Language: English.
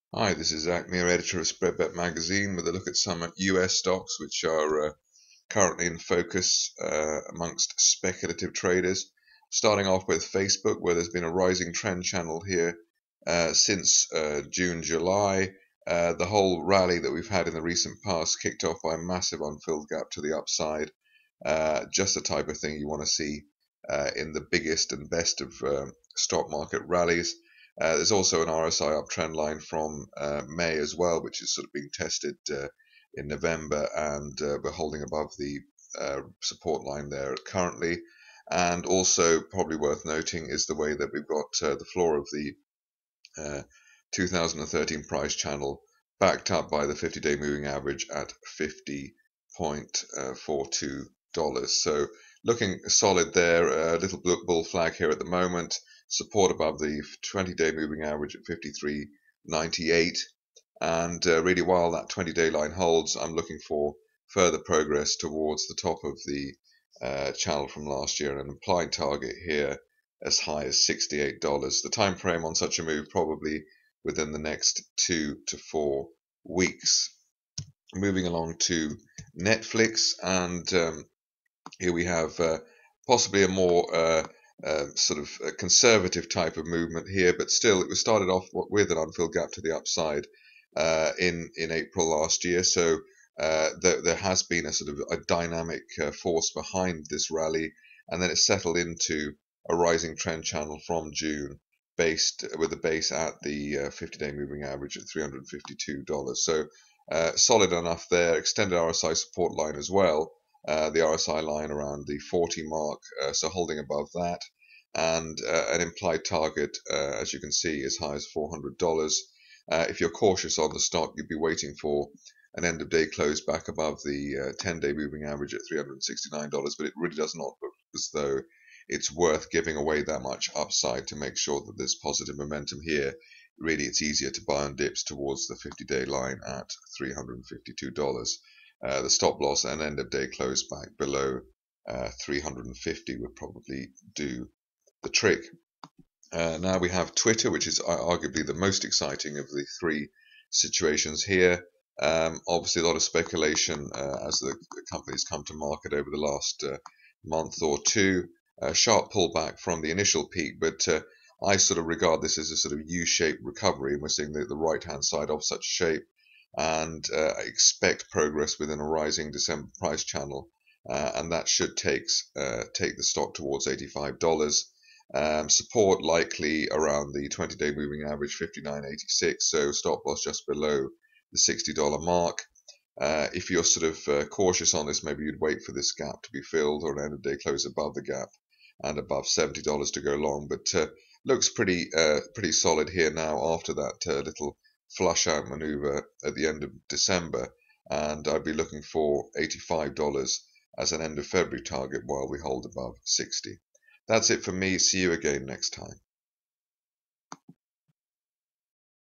Hi, this is Zach Muir, editor of Spreadbet Magazine, with a look at some US stocks which are currently in focus amongst speculative traders. Starting off with Facebook, where there's been a rising trend channel here since June, July. The whole rally that we've had in the recent past kicked off by a massive unfilled gap to the upside. Just the type of thing you want to see in the biggest and best of stock market rallies. There's also an RSI uptrend line from May as well, which is sort of being tested in November, and we're holding above the support line there currently. And also, probably worth noting is the way that we've got the floor of the 2013 price channel backed up by the 50-day moving average at $50.42. So looking solid there. A little bull flag here at the moment. Support above the 20-day moving average at 53.98. And really, while that 20-day line holds, I'm looking for further progress towards the top of the channel from last year, and an implied target here as high as $68. The time frame on such a move probably within the next 2 to 4 weeks. Moving along to Netflix, and here we have possibly a more sort of a conservative type of movement here, but still it was started off with an unfilled gap to the upside in April last year. So there has been a sort of a dynamic force behind this rally, and then it settled into a rising trend channel from June, based with a base at the 50-day moving average at $352. So solid enough there. Extended RSI support line as well. The RSI line around the 40 mark, so holding above that, and an implied target, as you can see, as high as $400. If you're cautious on the stock, you'd be waiting for an end of day close back above the 10-day moving average at $369, but it really does not look as though it's worth giving away that much upside to make sure that there's positive momentum here. Really, it's easier to buy on dips towards the 50-day line at $352. The stop loss and end of day close back below 350 would probably do the trick. Now we have Twitter, which is arguably the most exciting of the three situations here. Obviously, a lot of speculation as the companies come to market over the last month or two. Sharp pullback from the initial peak, but I sort of regard this as a sort of U-shaped recovery, and we're seeing the right-hand side of such shape, and I expect progress within a rising December price channel, and that should take the stock towards $85. Support likely around the 20-day moving average, 59.86, so stop loss just below the $60 mark. If you're sort of cautious on this, maybe you'd wait for this gap to be filled, or an end of day close above the gap and above $70 to go long. But looks pretty solid here now after that little flush out maneuver at the end of December, and I'd be looking for $85 as an end of February target while we hold above 60. That's it from me. See you again next time.